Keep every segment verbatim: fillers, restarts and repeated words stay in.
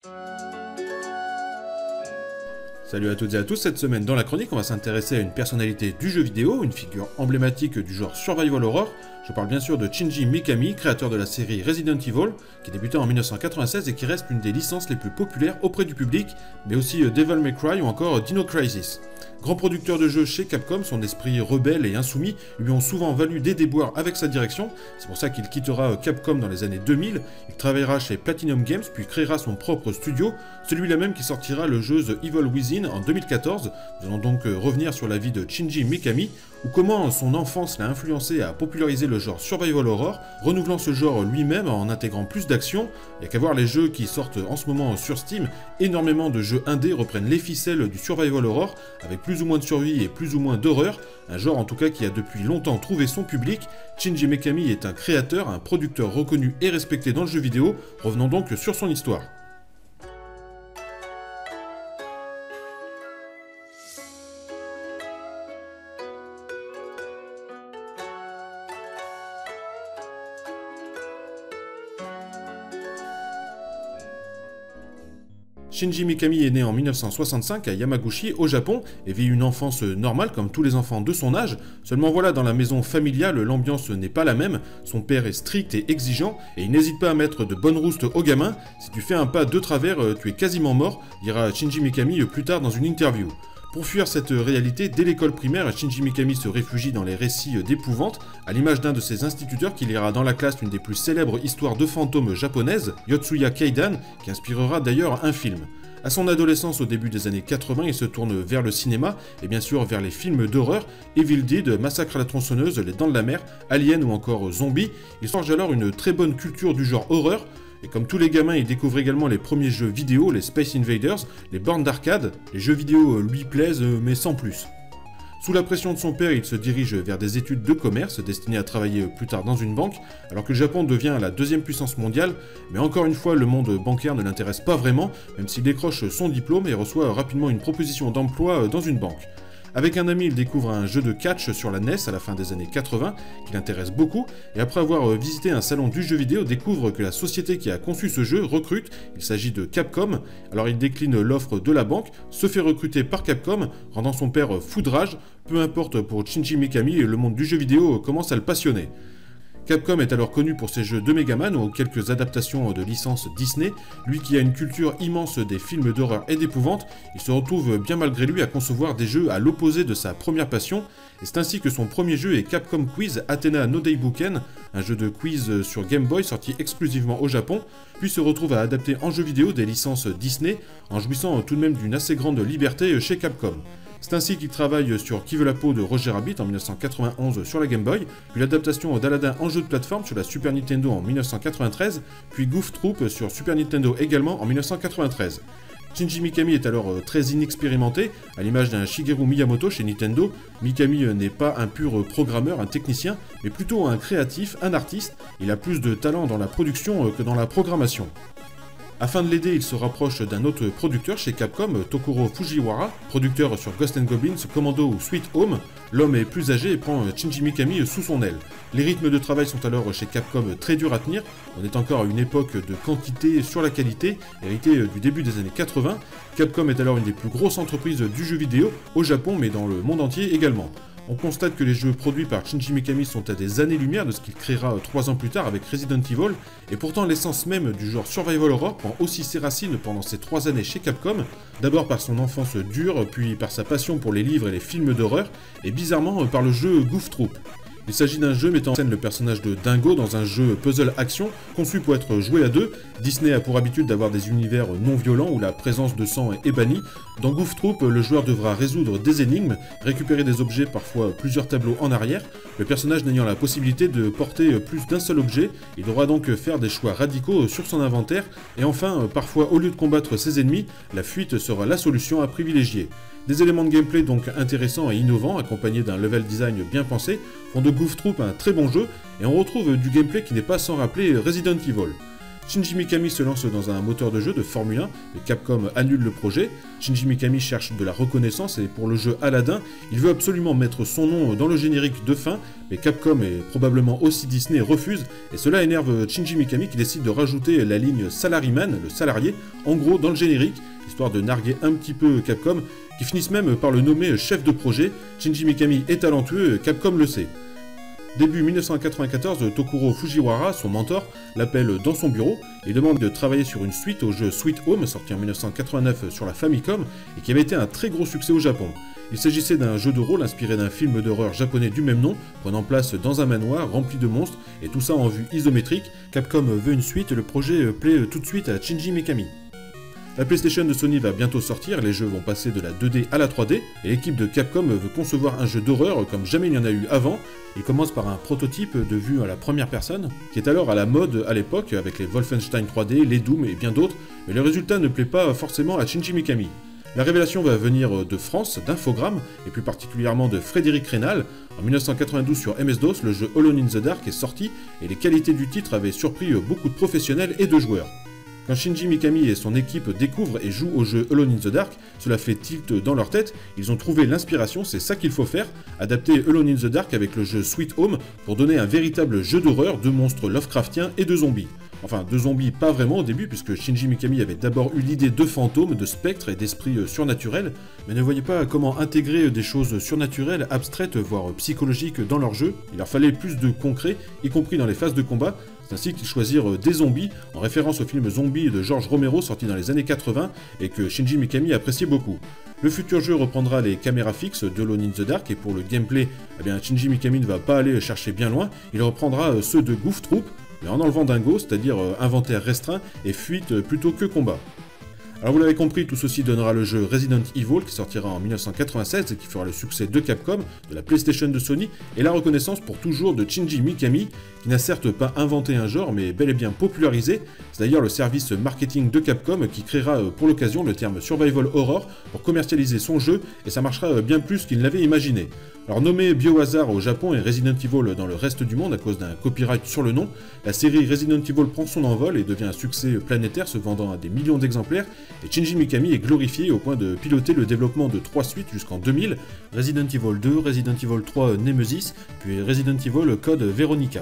Salut à toutes et à tous, cette semaine dans la chronique on va s'intéresser à une personnalité du jeu vidéo, une figure emblématique du genre Survival Horror. Je parle bien sûr de Shinji Mikami, créateur de la série Resident Evil, qui débuta en mille neuf cent quatre-vingt-seize et qui reste l'une des licences les plus populaires auprès du public, mais aussi Devil May Cry ou encore Dino Crisis. Grand producteur de jeux chez Capcom, son esprit rebelle et insoumis lui ont souvent valu des déboires avec sa direction, c'est pour ça qu'il quittera Capcom dans les années deux mille, il travaillera chez Platinum Games puis créera son propre studio, celui-là même qui sortira le jeu The Evil Within en deux mille quatorze. Nous allons donc revenir sur la vie de Shinji Mikami, ou comment son enfance l'a influencé à populariser le genre Survival Horror, renouvelant ce genre lui-même en intégrant plus d'action. Il n'y a qu'à voir les jeux qui sortent en ce moment sur Steam, énormément de jeux indés reprennent les ficelles du Survival Horror, avec plus ou moins de survie et plus ou moins d'horreur, un genre en tout cas qui a depuis longtemps trouvé son public. Shinji Mikami est un créateur, un producteur reconnu et respecté dans le jeu vidéo, revenons donc sur son histoire. Shinji Mikami est né en mille neuf cent soixante-cinq à Yamaguchi, au Japon, et vit une enfance normale comme tous les enfants de son âge. Seulement voilà, dans la maison familiale, l'ambiance n'est pas la même, son père est strict et exigeant, et il n'hésite pas à mettre de bonnes roustes aux gamins. Si tu fais un pas de travers, tu es quasiment mort, dira Shinji Mikami plus tard dans une interview. Pour fuir cette réalité, dès l'école primaire, Shinji Mikami se réfugie dans les récits d'épouvante, à l'image d'un de ses instituteurs qui lira dans la classe une des plus célèbres histoires de fantômes japonaises, Yotsuya Kaidan, qui inspirera d'ailleurs un film. À son adolescence au début des années quatre-vingts, il se tourne vers le cinéma, et bien sûr vers les films d'horreur, Evil Dead, Massacre à la tronçonneuse, Les Dents de la Mer, Alien ou encore Zombie. Il forge alors une très bonne culture du genre horreur, et comme tous les gamins, il découvre également les premiers jeux vidéo, les Space Invaders, les bornes d'arcade. Les jeux vidéo lui plaisent, mais sans plus. Sous la pression de son père, il se dirige vers des études de commerce, destinées à travailler plus tard dans une banque, alors que le Japon devient la deuxième puissance mondiale, mais encore une fois, le monde bancaire ne l'intéresse pas vraiment, même s'il décroche son diplôme et reçoit rapidement une proposition d'emploi dans une banque. Avec un ami, il découvre un jeu de catch sur la N E S à la fin des années quatre-vingts, qui l'intéresse beaucoup, et après avoir visité un salon du jeu vidéo, découvre que la société qui a conçu ce jeu recrute, il s'agit de Capcom. Alors il décline l'offre de la banque, se fait recruter par Capcom, rendant son père fou de rage. Peu importe, pour Shinji Mikami, le monde du jeu vidéo commence à le passionner. Capcom est alors connu pour ses jeux de Megaman ou quelques adaptations de licences Disney. Lui qui a une culture immense des films d'horreur et d'épouvante, il se retrouve bien malgré lui à concevoir des jeux à l'opposé de sa première passion, et c'est ainsi que son premier jeu est Capcom Quiz Athena no Daibuken, un jeu de quiz sur Game Boy sorti exclusivement au Japon, puis se retrouve à adapter en jeu vidéo des licences Disney, en jouissant tout de même d'une assez grande liberté chez Capcom. C'est ainsi qu'il travaille sur Qui veut la peau de Roger Rabbit en mille neuf cent quatre-vingt-onze sur la Game Boy, puis l'adaptation d'Aladin en jeu de plateforme sur la Super Nintendo en mille neuf cent quatre-vingt-treize, puis Goof Troop sur Super Nintendo également en mille neuf cent quatre-vingt-treize. Shinji Mikami est alors très inexpérimenté, à l'image d'un Shigeru Miyamoto chez Nintendo. Mikami n'est pas un pur programmeur, un technicien, mais plutôt un créatif, un artiste. Il a plus de talent dans la production que dans la programmation. Afin de l'aider, il se rapproche d'un autre producteur chez Capcom, Tokuro Fujiwara, producteur sur Ghosts and Goblins, Commando ou Sweet Home. L'homme est plus âgé et prend Shinji Mikami sous son aile. Les rythmes de travail sont alors chez Capcom très durs à tenir. On est encore à une époque de quantité sur la qualité, héritée du début des années quatre-vingts. Capcom est alors une des plus grosses entreprises du jeu vidéo au Japon, mais dans le monde entier également. On constate que les jeux produits par Shinji Mikami sont à des années-lumière de ce qu'il créera trois ans plus tard avec Resident Evil, et pourtant l'essence même du genre Survival Horror prend aussi ses racines pendant ces trois années chez Capcom, d'abord par son enfance dure, puis par sa passion pour les livres et les films d'horreur, et bizarrement par le jeu Goof Troop. Il s'agit d'un jeu mettant en scène le personnage de Dingo dans un jeu puzzle-action conçu pour être joué à deux. Disney a pour habitude d'avoir des univers non violents où la présence de sang est bannie. Dans Goof Troop, le joueur devra résoudre des énigmes, récupérer des objets, parfois plusieurs tableaux en arrière, le personnage n'ayant la possibilité de porter plus d'un seul objet. Il devra donc faire des choix radicaux sur son inventaire, et enfin, parfois au lieu de combattre ses ennemis, la fuite sera la solution à privilégier. Des éléments de gameplay donc intéressants et innovants, accompagnés d'un level design bien pensé, font de Goof Troop un très bon jeu, et on retrouve du gameplay qui n'est pas sans rappeler Resident Evil. Shinji Mikami se lance dans un moteur de jeu de Formule un, mais Capcom annule le projet. Shinji Mikami cherche de la reconnaissance et pour le jeu Aladdin, il veut absolument mettre son nom dans le générique de fin, mais Capcom et probablement aussi Disney refusent, et cela énerve Shinji Mikami qui décide de rajouter la ligne Salaryman, le salarié, en gros dans le générique, histoire de narguer un petit peu Capcom, qui finissent même par le nommer chef de projet. Shinji Mikami est talentueux, Capcom le sait. Début mille neuf cent quatre-vingt-quatorze, Tokuro Fujiwara, son mentor, l'appelle dans son bureau et demande de travailler sur une suite au jeu Sweet Home, sorti en mille neuf cent quatre-vingt-neuf sur la Famicom et qui avait été un très gros succès au Japon. Il s'agissait d'un jeu de rôle inspiré d'un film d'horreur japonais du même nom, prenant place dans un manoir rempli de monstres, et tout ça en vue isométrique. Capcom veut une suite et le projet plaît tout de suite à Shinji Mikami. La PlayStation de Sony va bientôt sortir, les jeux vont passer de la deux D à la trois D, et l'équipe de Capcom veut concevoir un jeu d'horreur comme jamais il n'y en a eu avant. Il commence par un prototype de vue à la première personne, qui est alors à la mode à l'époque, avec les Wolfenstein trois D, les Doom et bien d'autres, mais le résultat ne plaît pas forcément à Shinji Mikami. La révélation va venir de France, d'Infogrames, et plus particulièrement de Frédéric Reynal. En mille neuf cent quatre-vingt-douze sur M S DOS, le jeu Alone in the Dark est sorti, et les qualités du titre avaient surpris beaucoup de professionnels et de joueurs. Quand Shinji Mikami et son équipe découvrent et jouent au jeu Alone in the Dark, cela fait tilt dans leur tête, ils ont trouvé l'inspiration, c'est ça qu'il faut faire, adapter Alone in the Dark avec le jeu Sweet Home pour donner un véritable jeu d'horreur de monstres Lovecraftiens et de zombies. Enfin, de zombies pas vraiment au début, puisque Shinji Mikami avait d'abord eu l'idée de fantômes, de spectres et d'esprits surnaturels, mais ne voyait pas comment intégrer des choses surnaturelles, abstraites, voire psychologiques dans leur jeu. Il leur fallait plus de concret, y compris dans les phases de combat. C'est ainsi qu'ils choisirent des zombies, en référence au film Zombie de George Romero sorti dans les années quatre-vingts et que Shinji Mikami appréciait beaucoup. Le futur jeu reprendra les caméras fixes de Alone in the Dark et pour le gameplay, eh bien, Shinji Mikami ne va pas aller chercher bien loin, il reprendra ceux de Goof Troop, mais en enlevant Dingo, c'est-à-dire inventaire restreint et fuite plutôt que combat. Alors vous l'avez compris, tout ceci donnera le jeu Resident Evil qui sortira en mille neuf cent quatre-vingt-seize et qui fera le succès de Capcom, de la PlayStation de Sony et la reconnaissance pour toujours de Shinji Mikami qui n'a certes pas inventé un genre mais bel et bien popularisé. C'est d'ailleurs le service marketing de Capcom qui créera pour l'occasion le terme Survival Horror pour commercialiser son jeu et ça marchera bien plus qu'il ne l'avait imaginé. Alors nommé Biohazard au Japon et Resident Evil dans le reste du monde à cause d'un copyright sur le nom, la série Resident Evil prend son envol et devient un succès planétaire se vendant à des millions d'exemplaires et Shinji Mikami est glorifié au point de piloter le développement de trois suites jusqu'en deux mille, Resident Evil deux, Resident Evil trois Nemesis, puis Resident Evil Code Veronica.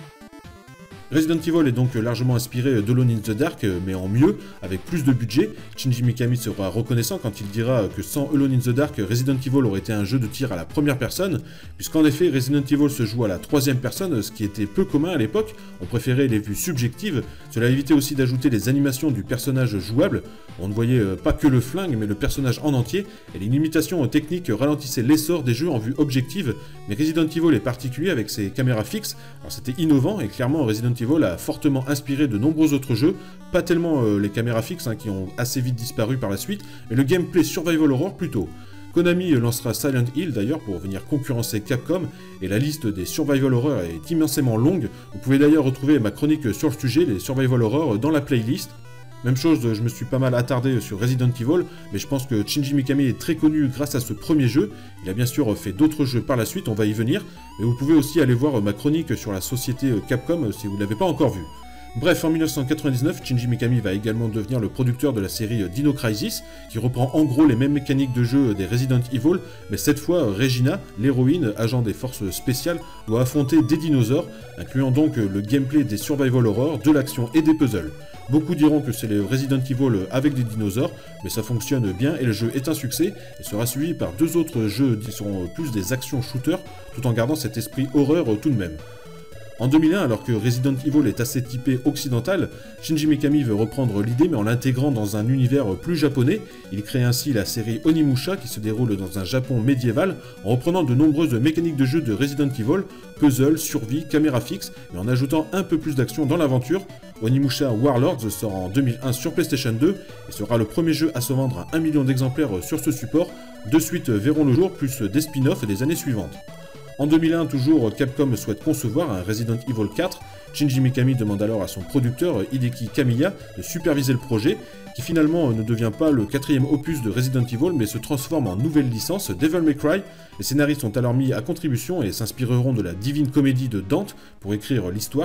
Resident Evil est donc largement inspiré d'Alone in the Dark, mais en mieux, avec plus de budget. Shinji Mikami sera reconnaissant quand il dira que sans Alone in the Dark, Resident Evil aurait été un jeu de tir à la première personne, puisqu'en effet, Resident Evil se joue à la troisième personne, ce qui était peu commun à l'époque, on préférait les vues subjectives, cela évitait aussi d'ajouter les animations du personnage jouable, on ne voyait pas que le flingue, mais le personnage en entier, et les limitations techniques ralentissaient l'essor des jeux en vue objective, mais Resident Evil est particulier avec ses caméras fixes, alors c'était innovant, et clairement Resident Evil a fortement inspiré de nombreux autres jeux, pas tellement euh, les caméras fixes hein, qui ont assez vite disparu par la suite, mais le gameplay Survival Horror plutôt. Konami lancera Silent Hill d'ailleurs pour venir concurrencer Capcom, et la liste des Survival Horror est immensément longue, vous pouvez d'ailleurs retrouver ma chronique sur le sujet, les Survival Horror, dans la playlist. Même chose, je me suis pas mal attardé sur Resident Evil, mais je pense que Shinji Mikami est très connu grâce à ce premier jeu. Il a bien sûr fait d'autres jeux par la suite, on va y venir, mais vous pouvez aussi aller voir ma chronique sur la société Capcom si vous ne l'avez pas encore vue. Bref, en mille neuf cent quatre-vingt-dix-neuf, Shinji Mikami va également devenir le producteur de la série Dino Crisis, qui reprend en gros les mêmes mécaniques de jeu des Resident Evil, mais cette fois Regina, l'héroïne, agent des forces spéciales, doit affronter des dinosaures, incluant donc le gameplay des Survival Horror, de l'action et des puzzles. Beaucoup diront que c'est les Resident Evil avec des dinosaures, mais ça fonctionne bien et le jeu est un succès, et sera suivi par deux autres jeux qui seront plus des actions-shooters, tout en gardant cet esprit horreur tout de même. En deux mille un, alors que Resident Evil est assez typé occidental, Shinji Mikami veut reprendre l'idée mais en l'intégrant dans un univers plus japonais. Il crée ainsi la série Onimusha qui se déroule dans un Japon médiéval en reprenant de nombreuses mécaniques de jeu de Resident Evil, puzzle, survie, caméra fixe, mais en ajoutant un peu plus d'action dans l'aventure. Onimusha Warlords sort en deux mille un sur PlayStation deux et sera le premier jeu à se vendre à un million d'exemplaires sur ce support. Deux suites verront le jour, plus des spin-offs des années suivantes. En deux mille un, toujours, Capcom souhaite concevoir un Resident Evil quatre. Shinji Mikami demande alors à son producteur, Hideki Kamiya, de superviser le projet, qui finalement ne devient pas le quatrième opus de Resident Evil, mais se transforme en nouvelle licence, Devil May Cry. Les scénaristes sont alors mis à contribution et s'inspireront de la Divine Comédie de Dante pour écrire l'histoire.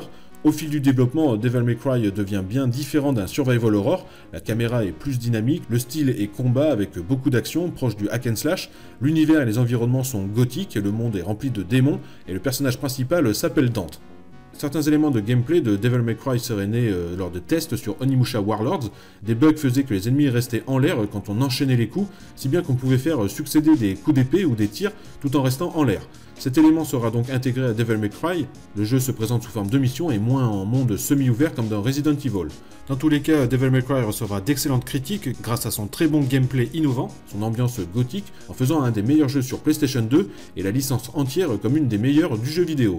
Au fil du développement, Devil May Cry devient bien différent d'un survival horror, la caméra est plus dynamique, le style est combat avec beaucoup d'action, proche du hack and slash, l'univers et les environnements sont gothiques, le monde est rempli de démons, et le personnage principal s'appelle Dante. Certains éléments de gameplay de Devil May Cry seraient nés euh, lors de tests sur Onimusha Warlords. Des bugs faisaient que les ennemis restaient en l'air quand on enchaînait les coups, si bien qu'on pouvait faire succéder des coups d'épée ou des tirs tout en restant en l'air. Cet élément sera donc intégré à Devil May Cry, le jeu se présente sous forme de mission et moins en monde semi-ouvert comme dans Resident Evil. Dans tous les cas, Devil May Cry recevra d'excellentes critiques grâce à son très bon gameplay innovant, son ambiance gothique, en faisant un des meilleurs jeux sur PlayStation deux et la licence entière comme une des meilleures du jeu vidéo.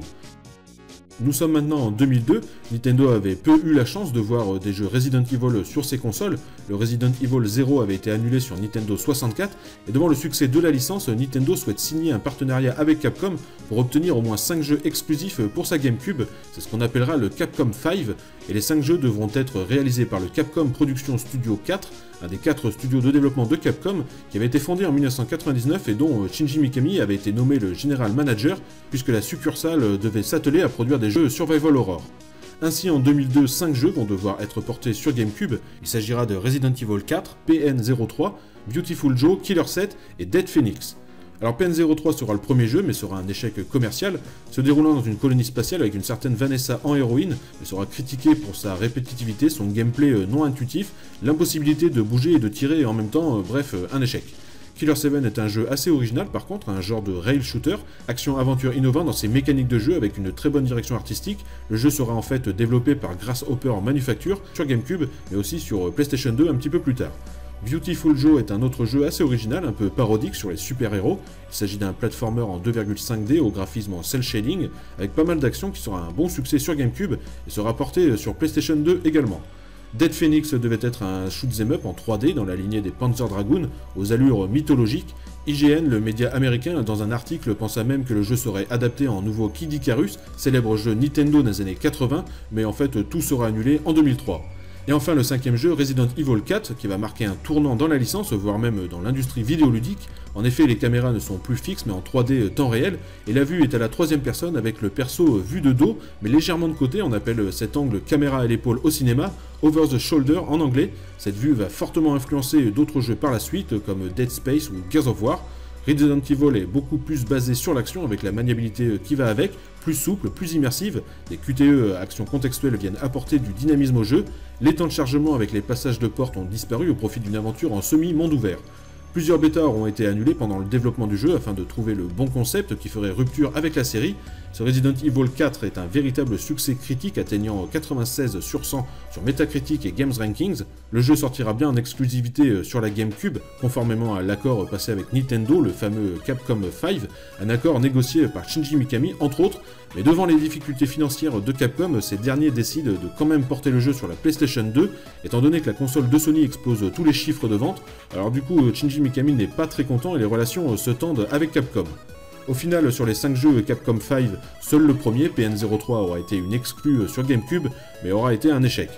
Nous sommes maintenant en deux mille deux, Nintendo avait peu eu la chance de voir des jeux Resident Evil sur ses consoles, le Resident Evil zéro avait été annulé sur Nintendo soixante-quatre, et devant le succès de la licence, Nintendo souhaite signer un partenariat avec Capcom pour obtenir au moins cinq jeux exclusifs pour sa GameCube, c'est ce qu'on appellera le Capcom cinq, et les cinq jeux devront être réalisés par le Capcom Production Studio quatre, un des quatre studios de développement de Capcom, qui avait été fondé en mille neuf cent quatre-vingt-dix-neuf et dont Shinji Mikami avait été nommé le General Manager, puisque la succursale devait s'atteler à produire des jeux survival horror. Ainsi, en deux mille deux, cinq jeux vont devoir être portés sur GameCube. Il s'agira de Resident Evil quatre, P N zéro trois, Beautiful Joe, Killer sept et Dead Phoenix. Alors P N zéro trois sera le premier jeu, mais sera un échec commercial, se déroulant dans une colonie spatiale avec une certaine Vanessa en héroïne, mais sera critiqué pour sa répétitivité, son gameplay non intuitif, l'impossibilité de bouger et de tirer en même temps, bref, un échec. Killer sept est un jeu assez original par contre, un genre de rail shooter, action-aventure innovant dans ses mécaniques de jeu avec une très bonne direction artistique. Le jeu sera en fait développé par Grasshopper Manufacture sur GameCube, mais aussi sur PlayStation deux un petit peu plus tard. Beautiful Joe est un autre jeu assez original, un peu parodique sur les super-héros. Il s'agit d'un platformer en deux virgule cinq D au graphisme en cel shading, avec pas mal d'action qui sera un bon succès sur GameCube et sera porté sur PlayStation deux également. Dead Phoenix devait être un shoot'em up en trois D dans la lignée des Panzer Dragoon, aux allures mythologiques. I G N, le média américain, dans un article pensa même que le jeu serait adapté en nouveau Kid Icarus, célèbre jeu Nintendo des années quatre-vingts, mais en fait tout sera annulé en deux mille trois. Et enfin le cinquième jeu, Resident Evil quatre, qui va marquer un tournant dans la licence, voire même dans l'industrie vidéoludique. En effet, les caméras ne sont plus fixes mais en trois D temps réel, et la vue est à la troisième personne avec le perso vu de dos, mais légèrement de côté, on appelle cet angle caméra à l'épaule au cinéma, over the shoulder en anglais. Cette vue va fortement influencer d'autres jeux par la suite, comme Dead Space ou Gears of War. Resident Evil est beaucoup plus basé sur l'action avec la maniabilité qui va avec, plus souple, plus immersive, des Q T E actions contextuelles viennent apporter du dynamisme au jeu, les temps de chargement avec les passages de porte ont disparu au profit d'une aventure en semi-monde ouvert. Plusieurs bêtas auront été annulés pendant le développement du jeu afin de trouver le bon concept qui ferait rupture avec la série. Ce Resident Evil quatre est un véritable succès critique atteignant quatre-vingt-seize sur cent sur Metacritic et Games Rankings. Le jeu sortira bien en exclusivité sur la GameCube, conformément à l'accord passé avec Nintendo, le fameux Capcom cinq, un accord négocié par Shinji Mikami entre autres, mais devant les difficultés financières de Capcom, ces derniers décident de quand même porter le jeu sur la PlayStation deux, étant donné que la console de Sony explose tous les chiffres de vente, alors du coup Shinji Mikami n'est pas très content et les relations se tendent avec Capcom. Au final, sur les cinq jeux Capcom cinq, seul le premier, P N zéro trois, aura été une exclue sur GameCube, mais aura été un échec.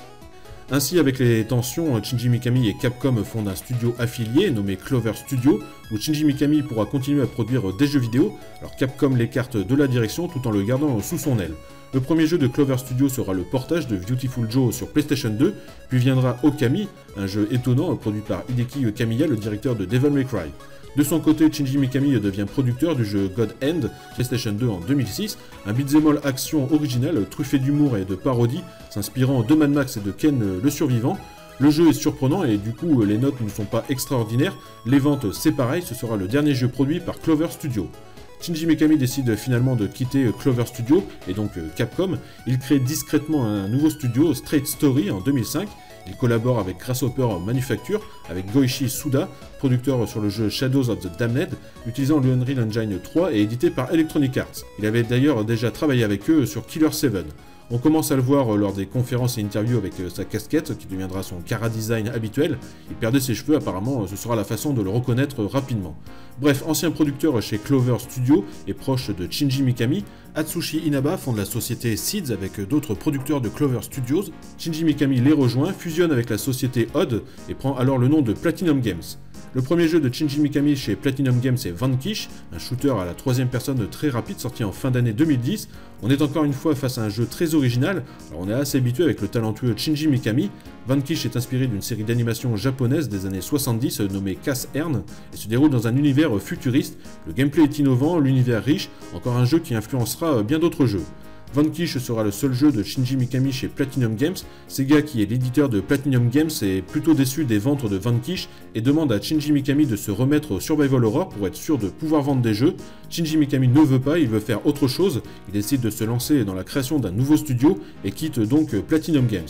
Ainsi, avec les tensions, Shinji Mikami et Capcom fondent un studio affilié nommé Clover Studio, où Shinji Mikami pourra continuer à produire des jeux vidéo, alors Capcom l'écarte de la direction tout en le gardant sous son aile. Le premier jeu de Clover Studio sera le portage de Beautiful Joe sur PlayStation deux, puis viendra Okami, un jeu étonnant produit par Hideki Kamiya, le directeur de Devil May Cry. De son côté, Shinji Mikami devient producteur du jeu God End, PlayStation deux en deux mille six, un beat'em all action original truffé d'humour et de parodie, s'inspirant de Mad Max et de Ken le Survivant. Le jeu est surprenant et du coup les notes ne sont pas extraordinaires, les ventes c'est pareil, ce sera le dernier jeu produit par Clover Studio. Shinji Mikami décide finalement de quitter Clover Studio, et donc Capcom. Il crée discrètement un nouveau studio, Straight Story, en deux mille cinq. Il collabore avec Grasshopper Manufacture, avec Goichi Suda, producteur sur le jeu Shadows of the Damned, utilisant le Unreal Engine trois et édité par Electronic Arts. Il avait d'ailleurs déjà travaillé avec eux sur Killer sept. On commence à le voir lors des conférences et interviews avec sa casquette, qui deviendra son Kara design habituel. Il perdait ses cheveux, apparemment ce sera la façon de le reconnaître rapidement. Bref, ancien producteur chez Clover Studio et proche de Shinji Mikami, Atsushi Inaba fonde la société Seeds avec d'autres producteurs de Clover Studios. Shinji Mikami les rejoint, fusionne avec la société Odd et prend alors le nom de Platinum Games. Le premier jeu de Shinji Mikami chez Platinum Games est Vanquish, un shooter à la troisième personne très rapide sorti en fin d'année deux mille dix. On est encore une fois face à un jeu très original, alors on est assez habitué avec le talentueux Shinji Mikami. Vanquish est inspiré d'une série d'animation japonaise des années soixante-dix nommée Cass Ern et se déroule dans un univers futuriste. Le gameplay est innovant, l'univers riche, encore un jeu qui influencera bien d'autres jeux. Vanquish sera le seul jeu de Shinji Mikami chez Platinum Games. Sega, qui est l'éditeur de Platinum Games, est plutôt déçu des ventes de Vanquish et demande à Shinji Mikami de se remettre au Survival Horror pour être sûr de pouvoir vendre des jeux. Shinji Mikami ne veut pas, il veut faire autre chose. Il décide de se lancer dans la création d'un nouveau studio et quitte donc Platinum Games.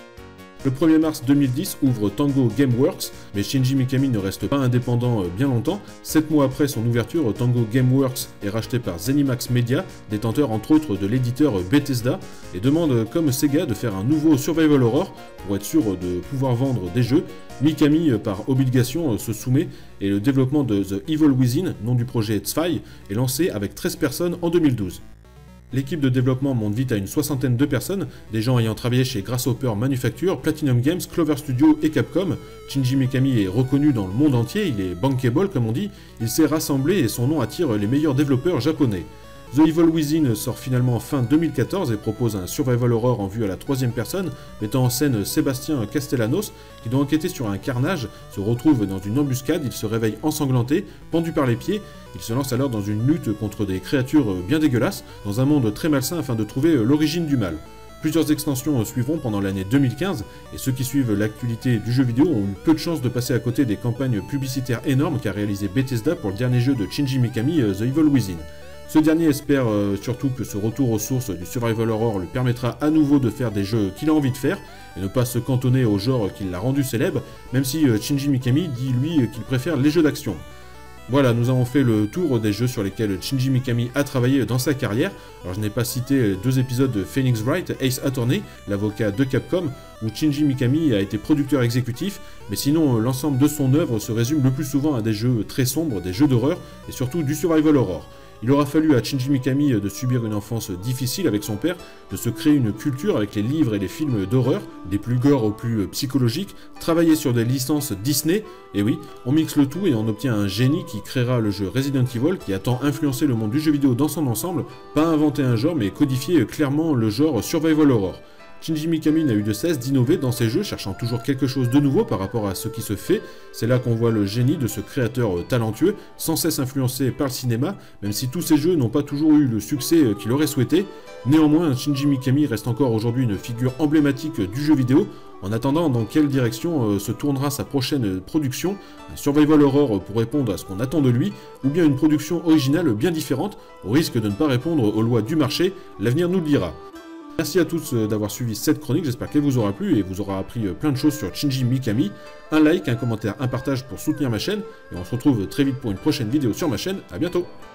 Le premier mars deux mille dix ouvre Tango Gameworks, mais Shinji Mikami ne reste pas indépendant bien longtemps. Sept mois après son ouverture, Tango Gameworks est racheté par Zenimax Media, détenteur entre autres de l'éditeur Bethesda, et demande comme Sega de faire un nouveau Survival Horror pour être sûr de pouvoir vendre des jeux. Mikami, par obligation, se soumet et le développement de The Evil Within, nom du projet Zwei, est lancé avec treize personnes en deux mille douze. L'équipe de développement monte vite à une soixantaine de personnes, des gens ayant travaillé chez Grasshopper Manufacture, Platinum Games, Clover Studio et Capcom. Shinji Mikami est reconnu dans le monde entier, il est bankable comme on dit, il s'est rassemblé et son nom attire les meilleurs développeurs japonais. The Evil Within sort finalement fin deux mille quatorze et propose un survival horror en vue à la troisième personne, mettant en scène Sébastien Castellanos, qui doit enquêter sur un carnage, se retrouve dans une embuscade, il se réveille ensanglanté, pendu par les pieds, il se lance alors dans une lutte contre des créatures bien dégueulasses, dans un monde très malsain afin de trouver l'origine du mal. Plusieurs extensions suivront pendant l'année deux mille quinze, et ceux qui suivent l'actualité du jeu vidéo ont eu peu de chance de passer à côté des campagnes publicitaires énormes qu'a réalisé Bethesda pour le dernier jeu de Shinji Mikami, The Evil Within. Ce dernier espère euh, surtout que ce retour aux sources du Survival Horror lui permettra à nouveau de faire des jeux qu'il a envie de faire, et ne pas se cantonner au genre qui l'a rendu célèbre, même si euh, Shinji Mikami dit lui euh, qu'il préfère les jeux d'action. Voilà, nous avons fait le tour des jeux sur lesquels Shinji Mikami a travaillé dans sa carrière. Alors je n'ai pas cité deux épisodes de Phoenix Wright, Ace Attorney, l'avocat de Capcom, où Shinji Mikami a été producteur exécutif, mais sinon l'ensemble de son œuvre se résume le plus souvent à des jeux très sombres, des jeux d'horreur, et surtout du Survival Horror. Il aura fallu à Shinji Mikami de subir une enfance difficile avec son père, de se créer une culture avec les livres et les films d'horreur, des plus gore aux plus psychologiques, travailler sur des licences Disney, et oui, on mixe le tout et on obtient un génie qui créera le jeu Resident Evil, qui a tant influencé le monde du jeu vidéo dans son ensemble, pas inventer un genre mais codifier clairement le genre Survival Horror. Shinji Mikami n'a eu de cesse d'innover dans ses jeux, cherchant toujours quelque chose de nouveau par rapport à ce qui se fait. C'est là qu'on voit le génie de ce créateur talentueux, sans cesse influencé par le cinéma, même si tous ces jeux n'ont pas toujours eu le succès qu'il aurait souhaité. Néanmoins, Shinji Mikami reste encore aujourd'hui une figure emblématique du jeu vidéo. En attendant, dans quelle direction se tournera sa prochaine production, un survival horror pour répondre à ce qu'on attend de lui, ou bien une production originale bien différente, au risque de ne pas répondre aux lois du marché, l'avenir nous le dira. Merci à tous d'avoir suivi cette chronique, j'espère qu'elle vous aura plu et vous aura appris plein de choses sur Shinji Mikami. Un like, un commentaire, un partage pour soutenir ma chaîne, et on se retrouve très vite pour une prochaine vidéo sur ma chaîne, à bientôt.